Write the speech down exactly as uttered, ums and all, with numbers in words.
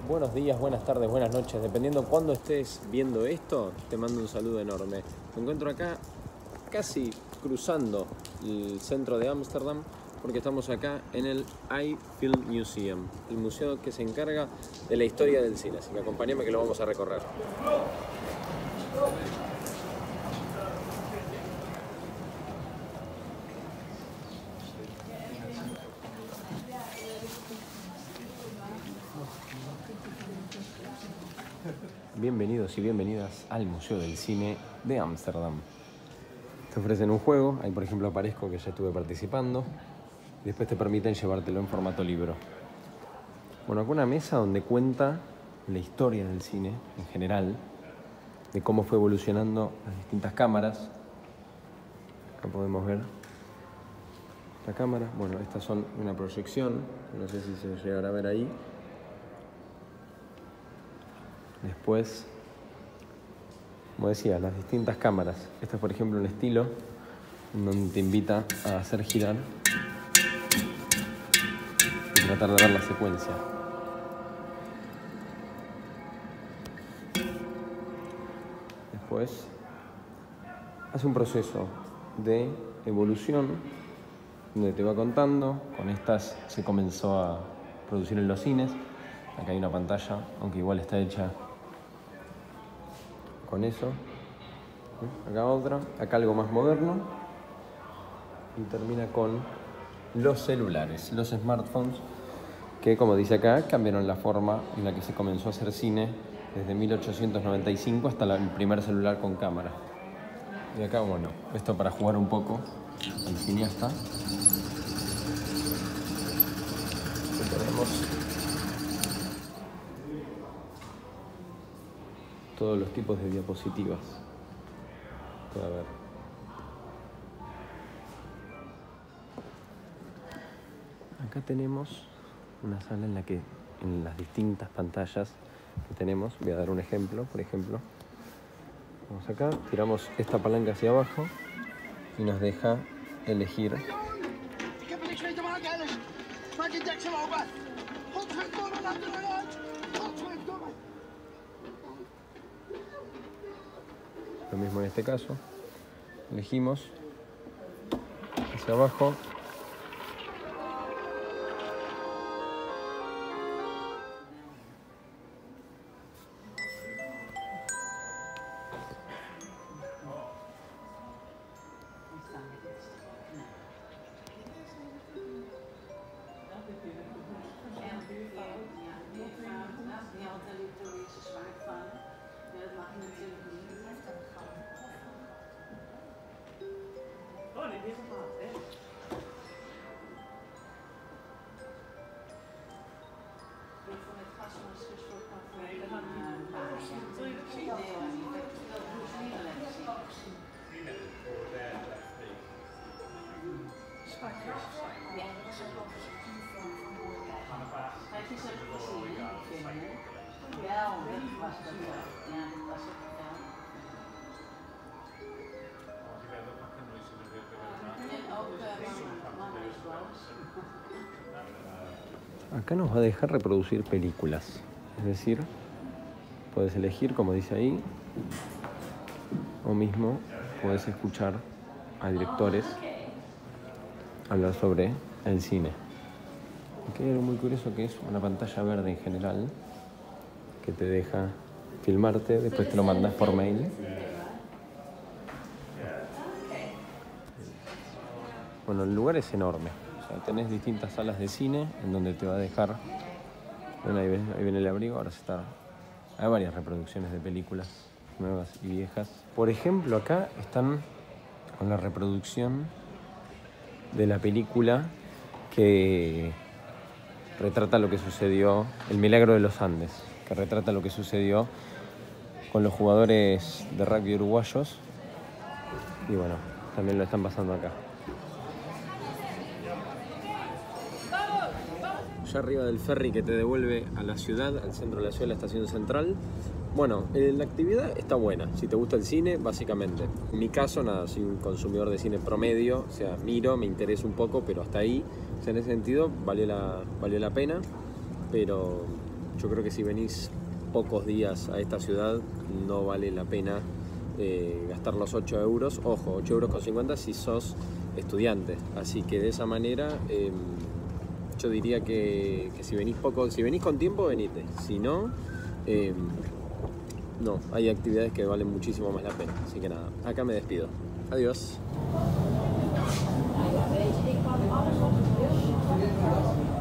buenos días, buenas tardes, buenas noches, dependiendo cuándo estés viendo esto, te mando un saludo enorme. Me encuentro acá casi cruzando el centro de Ámsterdam porque estamos acá en el Eye Film Museum, el museo que se encarga de la historia del cine, así que acompáñame que lo vamos a recorrer. Bienvenidos y bienvenidas al Museo del Cine de Ámsterdam. Te ofrecen un juego, ahí por ejemplo aparezco que ya estuve participando, y después te permiten llevártelo en formato libro. Bueno, acá una mesa donde cuenta la historia del cine en general, de cómo fue evolucionando las distintas cámaras. Acá podemos ver la cámara, bueno, estas son una proyección, no sé si se llegará a ver ahí. Después, como decía, las distintas cámaras. Este es, por ejemplo, un estilo donde te invita a hacer girar y tratar de ver la secuencia. Después, hace un proceso de evolución donde te va contando. Con estas se comenzó a producir en los cines. Acá hay una pantalla, aunque igual está hecha con eso. Acá otra, acá algo más moderno. Y termina con los celulares, los smartphones, que como dice acá, cambiaron la forma en la que se comenzó a hacer cine desde mil ochocientos noventa y cinco hasta el primer celular con cámara. Y acá, bueno, esto para jugar un poco al cineasta. Aquí tenemos todos los tipos de diapositivas. A ver. Acá tenemos una sala en la que en las distintas pantallas que tenemos, voy a dar un ejemplo, por ejemplo. Vamos acá, tiramos esta palanca hacia abajo y nos deja elegir lo mismo en este caso. Elegimos hacia abajo. Acá nos va a dejar reproducir películas, es decir, puedes elegir, como dice ahí, o mismo puedes escuchar a directores hablar sobre el cine. Aquí hay algo muy curioso que es una pantalla verde en general que te deja filmarte, después te lo mandas por mail. Bueno, el lugar es enorme. O sea, tenés distintas salas de cine en donde te va a dejar. Bueno, ahí, ves, ahí viene el abrigo, ahora se está. Hay varias reproducciones de películas nuevas y viejas. Por ejemplo, acá están con la reproducción de la película que retrata lo que sucedió, El Milagro de los Andes, que retrata lo que sucedió con los jugadores de rugby uruguayos. Y bueno, también lo están pasando acá. Ya arriba del ferry que te devuelve a la ciudad, al centro de la ciudad, la estación central. Bueno, eh, la actividad está buena. Si te gusta el cine, básicamente. En mi caso, nada, soy un consumidor de cine promedio. O sea, miro, me interesa un poco, pero hasta ahí. O sea, en ese sentido, valió la, valió la pena. Pero yo creo que si venís pocos días a esta ciudad, no vale la pena eh, gastar los ocho euros. Ojo, ocho euros con cincuenta si sos estudiante. Así que de esa manera, eh, yo diría que, que si venís poco, si venís con tiempo, venite. Si no, eh, no, hay actividades que valen muchísimo más la pena. Así que nada, acá me despido. Adiós.